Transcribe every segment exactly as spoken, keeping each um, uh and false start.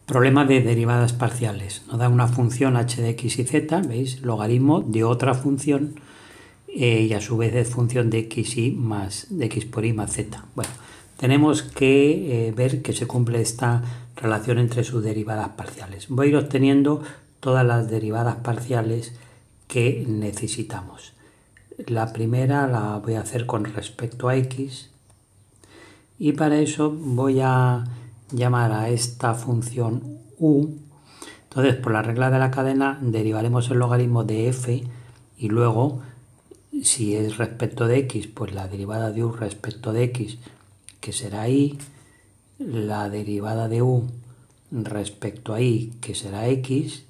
Problema de derivadas parciales. Nos da una función h de x y z, ¿veis? Logaritmo de otra función eh, y a su vez es función de x y más de x por y más z. Bueno, tenemos que eh, ver que se cumple esta relación entre sus derivadas parciales. Voy a ir obteniendo todas las derivadas parciales que necesitamos. La primera la voy a hacer con respecto a x y para eso voy a llamar a esta función u. Entonces, por la regla de la cadena derivaremos el logaritmo de f y luego, si es respecto de x, pues la derivada de u respecto de x, que será y, la derivada de u respecto a y, que será x,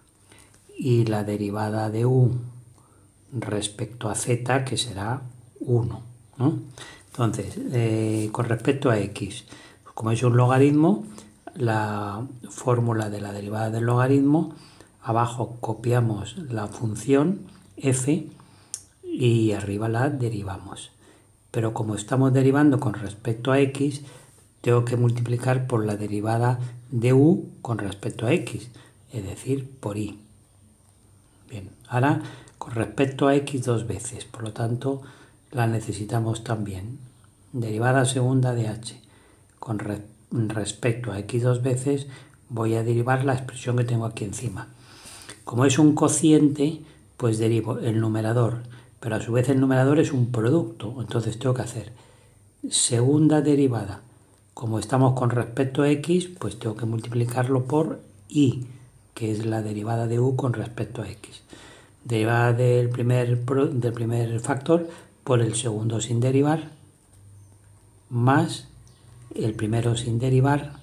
y la derivada de u respecto a z, que será uno, ¿no? Entonces, eh, con respecto a x, como es un logaritmo, la fórmula de la derivada del logaritmo, abajo copiamos la función f y arriba la derivamos. Pero como estamos derivando con respecto a x, tengo que multiplicar por la derivada de u con respecto a x, es decir, por y. Bien, ahora con respecto a x dos veces, por lo tanto la necesitamos también. Derivada segunda de h con re respecto a x dos veces, voy a derivar la expresión que tengo aquí encima. Como es un cociente, pues derivo el numerador, pero a su vez el numerador es un producto, entonces tengo que hacer segunda derivada. Como estamos con respecto a x, pues tengo que multiplicarlo por y, que es la derivada de u con respecto a x. Derivada del primer, del primer factor por el segundo sin derivar, más el primero sin derivar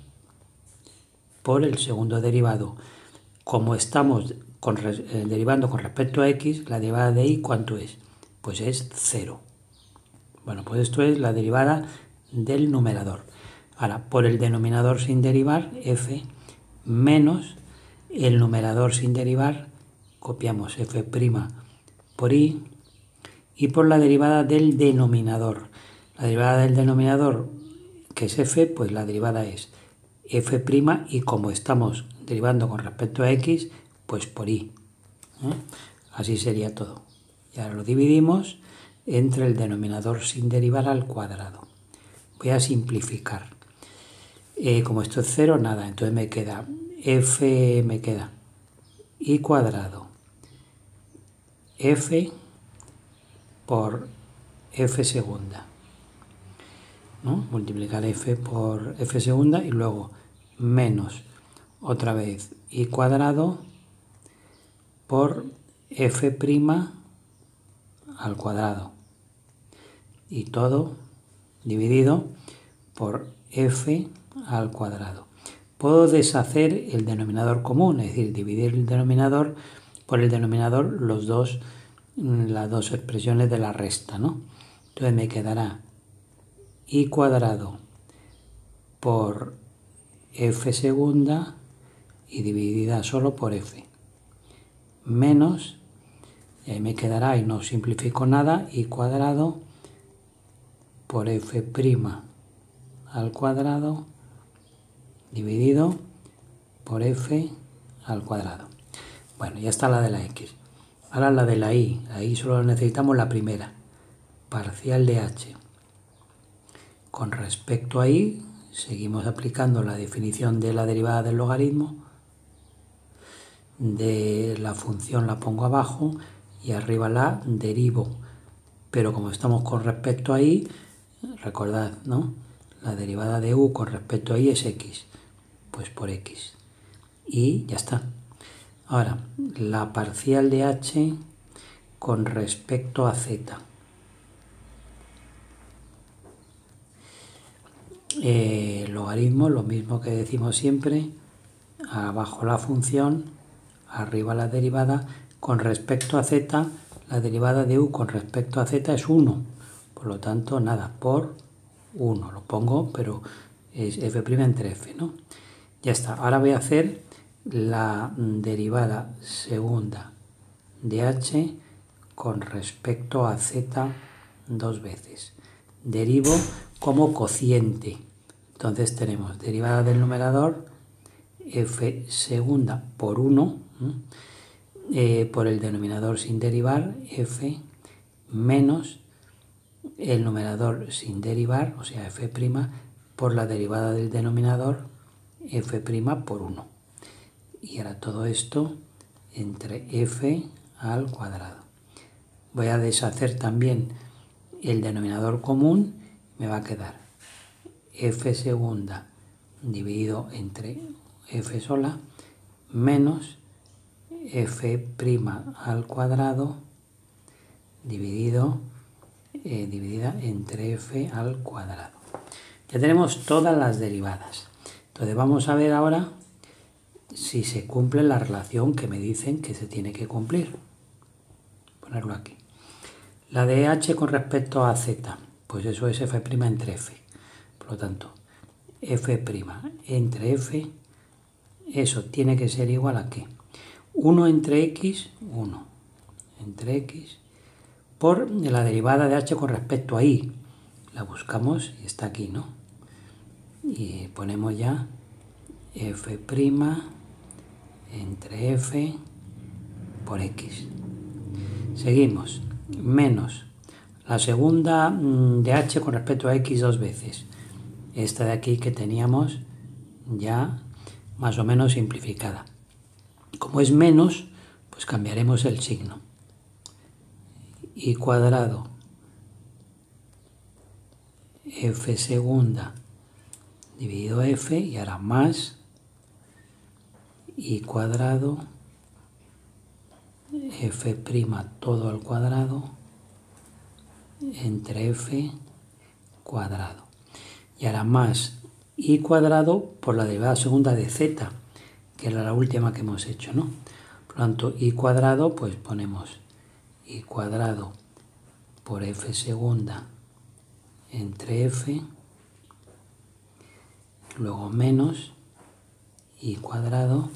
por el segundo derivado. Como estamos con, eh, derivando con respecto a x, la derivada de y, ¿cuánto es? Pues es cero. Bueno, pues esto es la derivada del numerador. Ahora, por el denominador sin derivar, f, menos el numerador sin derivar, copiamos f' por y, y por la derivada del denominador. La derivada del denominador, que es f, pues la derivada es f' y como estamos derivando con respecto a x, pues por y. ¿Eh? Así sería todo. Y ahora lo dividimos entre el denominador sin derivar al cuadrado. Voy a simplificar. Eh, como esto es cero, nada, entonces me queda f, me queda y cuadrado f por f segunda, ¿no? Multiplicar f por f segunda y luego menos otra vez y cuadrado por f' al cuadrado y todo dividido por f al cuadrado. Puedo deshacer el denominador común, es decir, dividir el denominador por el denominador los dos, las dos expresiones de la resta, ¿no? Entonces me quedará y cuadrado por f segunda y dividida solo por f, menos, y ahí me quedará, y no simplifico nada, y cuadrado por f' al cuadrado dividido por f al cuadrado. Bueno, ya está la de la x. Ahora la de la y. La y solo necesitamos la primera. Parcial de h. Con respecto a y, seguimos aplicando la definición de la derivada del logaritmo. De la función la pongo abajo y arriba la derivo. Pero como estamos con respecto a y, recordad, ¿no? La derivada de u con respecto a y es x. Pues por x. Y ya está. Ahora, la parcial de h con respecto a z. Eh, logaritmo, lo mismo que decimos siempre. Abajo la función, arriba la derivada. Con respecto a z, la derivada de u con respecto a z es uno. Por lo tanto, nada, por uno. Lo pongo, pero es f' entre f, ¿no? Ya está. Ahora voy a hacer la derivada segunda de h con respecto a z dos veces. Derivo como cociente. Entonces tenemos derivada del numerador f segunda por uno, eh, por el denominador sin derivar, f menos el numerador sin derivar, o sea, f' por la derivada del denominador, f' por uno. Y ahora todo esto entre f al cuadrado. Voy a deshacer también el denominador común, me va a quedar f segunda dividido entre f sola menos f' al cuadrado dividido eh, dividida entre f al cuadrado. Ya tenemos todas las derivadas. Entonces vamos a ver ahora si se cumple la relación que me dicen que se tiene que cumplir. Ponerlo aquí. La de h con respecto a z, pues eso es f' entre f. Por lo tanto, f' entre f, eso tiene que ser igual a ¿qué? uno entre x, uno entre x, por la derivada de h con respecto a y. La buscamos y está aquí, ¿no? Y ponemos ya f' entre f por x. Seguimos, menos la segunda de h con respecto a x dos veces. Esta de aquí que teníamos ya más o menos simplificada. Como es menos, pues cambiaremos el signo. Y cuadrado f segunda dividido f, y ahora más y cuadrado f' todo al cuadrado entre f cuadrado. Y ahora más y cuadrado por la derivada segunda de z, que era la última que hemos hecho, ¿no? Por lo tanto, y cuadrado, pues ponemos y cuadrado por f segunda entre f, luego menos y cuadrado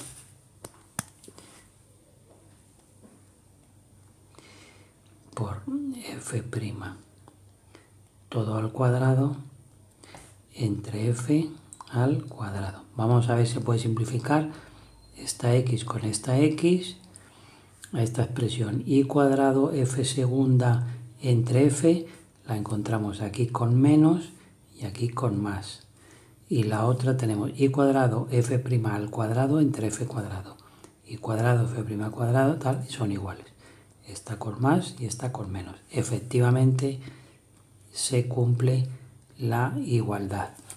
por f' todo al cuadrado entre f al cuadrado. Vamos a ver si se puede simplificar esta x con esta x, a esta expresión y cuadrado f segunda entre f, la encontramos aquí con menos y aquí con más. Y la otra tenemos y cuadrado f' al cuadrado entre f cuadrado. Y cuadrado f' al cuadrado, tal, y son iguales. Esta con más y esta con menos. Efectivamente se cumple la igualdad.